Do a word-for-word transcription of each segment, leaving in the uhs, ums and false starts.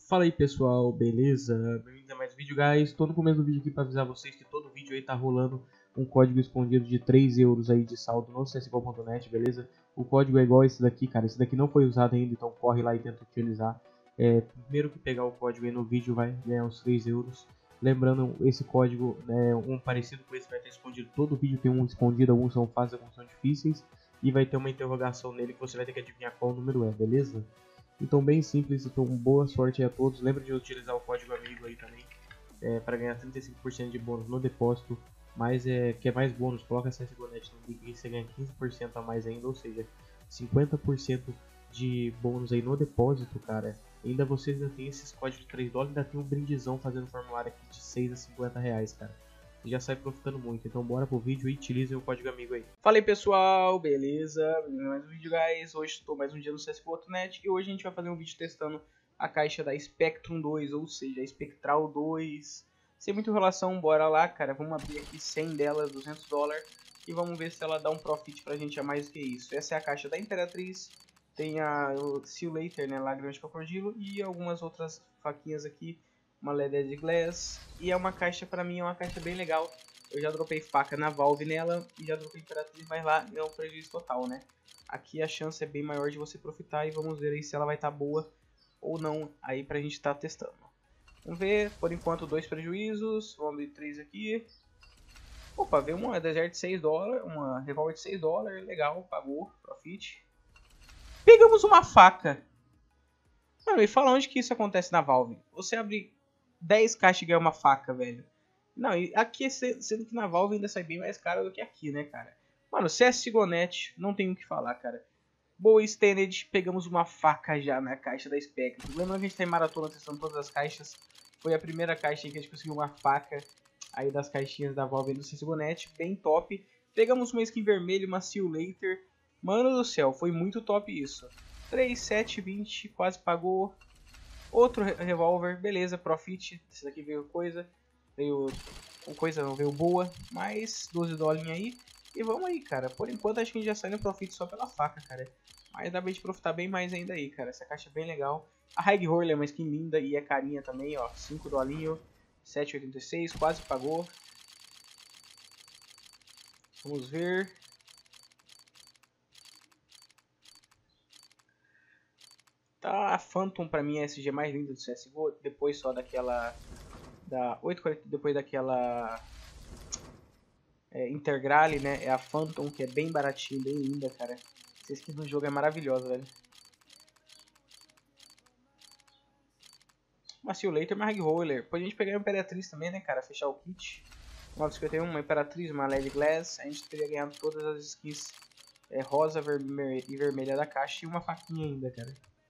Fala aí pessoal, beleza? Bem-vindos a mais um vídeo, guys. Tô no começo do vídeo aqui pra avisar vocês que todo vídeo aí tá rolando um código escondido de três euros aí de saldo no C S G O ponto net, beleza? O código é igual esse daqui, cara. Esse daqui não foi usado ainda, então corre lá e tenta utilizar. É, primeiro que pegar o código aí no vídeo vai ganhar os três euros. Lembrando, esse código, né, um parecido com esse vai estar escondido. Todo vídeo tem um escondido, alguns são fáceis, alguns são difíceis. E vai ter uma interrogação nele que você vai ter que adivinhar qual número é, beleza? Então bem simples, então boa sorte aí a todos. Lembra de utilizar o código amigo aí também é, para ganhar trinta e cinco por cento de bônus no depósito. Mas é, quer mais bônus, coloca C S G O ponto net no link e você ganha quinze por cento a mais ainda, ou seja, cinquenta por cento de bônus aí no depósito, cara. Ainda vocês ainda tem esses códigos de três dólares, ainda tem um brindizão fazendo formulário aqui de seis a cinquenta reais, cara. E já sai profitando muito, então bora pro vídeo e utilizem o código amigo aí. Fala aí pessoal, beleza? Bem-vindo a mais um vídeo, guys. Hoje estou mais um dia no C S G O ponto net e hoje a gente vai fazer um vídeo testando a caixa da Spectrum dois, ou seja, a Spectral dois. Sem muita enrolação, bora lá, cara. Vamos abrir aqui cem delas, duzentos dólares, e vamos ver se ela dá um profit pra gente a mais do que isso. Essa é a caixa da Imperatriz, tem a o See You Later, né, Lágrimas de Crocodilo, e algumas outras faquinhas aqui. Uma Leaded Glass, e é uma caixa, pra mim é uma caixa bem legal. Eu já dropei faca na Valve nela e já dropei Imperatriz, mas lá é um prejuízo total, né? Aqui a chance é bem maior de você profitar e vamos ver aí se ela vai estar tá boa ou não aí pra gente estar tá testando. Vamos ver, por enquanto dois prejuízos, vamos abrir três aqui. Opa, veio uma Desert de seis dólares, uma Revolver de seis dólares, legal, pagou, profit. Pegamos uma faca. Mano, e fala onde que isso acontece na Valve? Você abre dez caixas e ganha uma faca, velho. Não, e aqui, sendo que na Valve ainda sai bem mais caro do que aqui, né, cara? Mano, C S G O ponto net, não tem o que falar, cara. Boa, Standard, pegamos uma faca já na caixa da Spectrum. Lembrando que a gente tá em maratona testando todas as caixas. Foi a primeira caixa aí que a gente conseguiu uma faca aí das caixinhas da Valve do C S G O ponto net, bem top. Pegamos uma skin vermelha, uma See You Later. Mano do céu, foi muito top isso. três, sete, vinte, quase pagou. Outro revólver, beleza, profit. Esse daqui veio coisa, veio coisa não, veio boa, mais doze dólares aí. E vamos aí, cara. Por enquanto acho que a gente já sai no profit só pela faca, cara. Mas dá pra gente profitar bem mais ainda aí, cara. Essa caixa é bem legal. A High Roller é uma skin linda e é carinha também, ó. cinco dólares, sete reais e oitenta e seis, quase pagou. Vamos ver. Tá, a Phantom pra mim é a S G mais linda do C S G O, depois só daquela da oito quarenta, depois daquela é, Intergrale, né? É a Phantom, que é bem baratinha, bem linda, cara. Essa skin do jogo é maravilhosa, velho. Uma See You Later, uma Hag Roller. Depois a gente pegar a Imperatriz também, né, cara? Fechar o kit. nove cinquenta e um, uma Imperatriz, uma L E D Glass. A gente teria ganhado todas as skins é, rosa vermelha e vermelha da caixa e uma faquinha ainda, cara.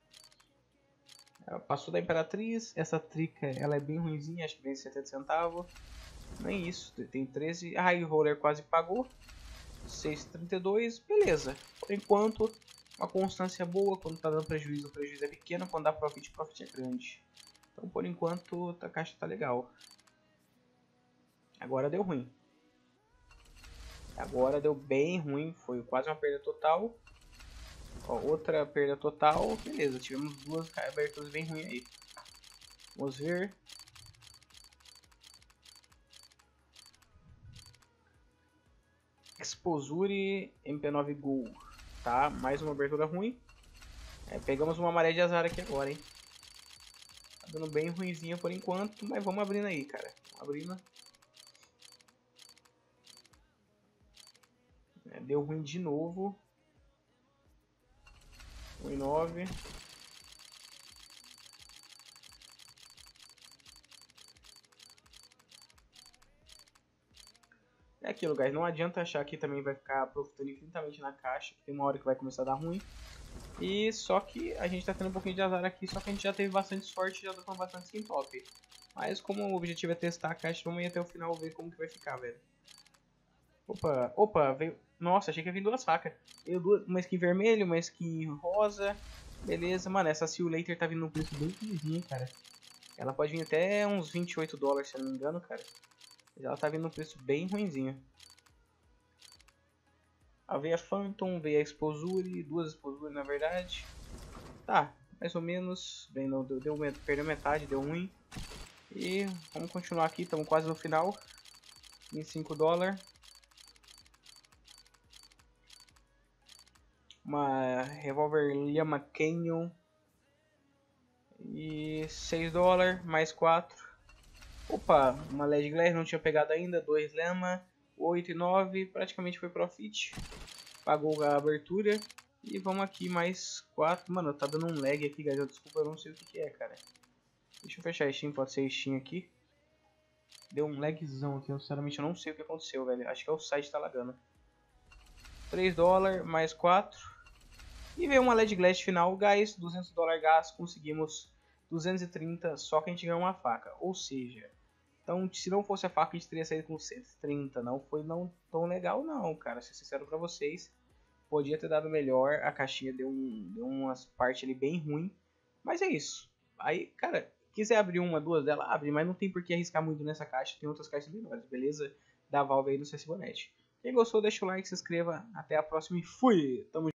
Passou da Imperatriz, essa trica ela é bem ruimzinha, acho que vem setenta centavos. Nem isso, tem treze. A High Roller quase pagou, seis reais e trinta e dois, beleza. Por enquanto, uma constância boa, quando tá dando prejuízo, o prejuízo é pequeno, quando dá profit, o profit é grande. Então por enquanto a caixa tá legal. Agora deu ruim. Agora deu bem ruim, foi quase uma perda total. Ó, outra perda total, beleza, tivemos duas aberturas bem ruins aí. Vamos ver. Exposure M P nove Gol, tá? Mais uma abertura ruim. É, pegamos uma maré de azar aqui agora, hein? Tá dando bem ruimzinha por enquanto, mas vamos abrindo aí, cara. Vamos abrindo. É, deu ruim de novo. um e nove. É aquilo, guys. Não adianta achar que também vai ficar profitando infinitamente na caixa. Tem uma hora que vai começar a dar ruim. E só que a gente tá tendo um pouquinho de azar aqui. Só que a gente já teve bastante sorte e já tá com bastante skin top. Mas como o objetivo é testar a caixa, vamos ir até o final ver como que vai ficar, velho. Opa, opa, veio... Nossa, achei que ia vir duas facas. Veio duas... uma skin vermelha, uma skin rosa. Beleza, mano, essa See You Later tá vindo num preço bem ruimzinho, cara. Ela pode vir até uns vinte e oito dólares, se eu não me engano, cara. Mas ela tá vindo num preço bem ruimzinho. Ah, veio a Phantom, veio a Exposure, duas Exposure na verdade. Tá, mais ou menos. Bem, não, deu, deu, perdeu metade, deu ruim. E vamos continuar aqui, estamos quase no final. Em cinco dólares. Uma revólver Lama Canyon. E seis dólares, mais quatro. Opa, uma L E D Glass, não tinha pegado ainda. dois Lama, oito e nove. Praticamente foi profit. Pagou a abertura. E vamos aqui mais quatro. Mano, tá dando um lag aqui, galera. Desculpa, eu não sei o que, que é, cara. Deixa eu fechar Steam, pode ser Steam aqui. Deu um lagzão aqui, eu sinceramente eu não sei o que aconteceu, velho. Acho que é o site que tá lagando. três dólares, mais quatro. E veio uma L E D Glass final, guys. duzentos dólares gás, conseguimos duzentos e trinta, só que a gente ganhou uma faca. Ou seja, então se não fosse a faca a gente teria saído com cento e trinta. Não foi não tão legal não, cara. Ser sincero pra vocês. Podia ter dado melhor, a caixinha deu, um, deu umas partes ali bem ruim. Mas é isso. Aí, cara, quiser abrir uma, duas dela, abre. Mas não tem por que arriscar muito nessa caixa. Tem outras caixas melhores, beleza? Da Valve aí do C S G O ponto net. Quem gostou, deixa o like, se inscreva. Até a próxima e fui! Tamo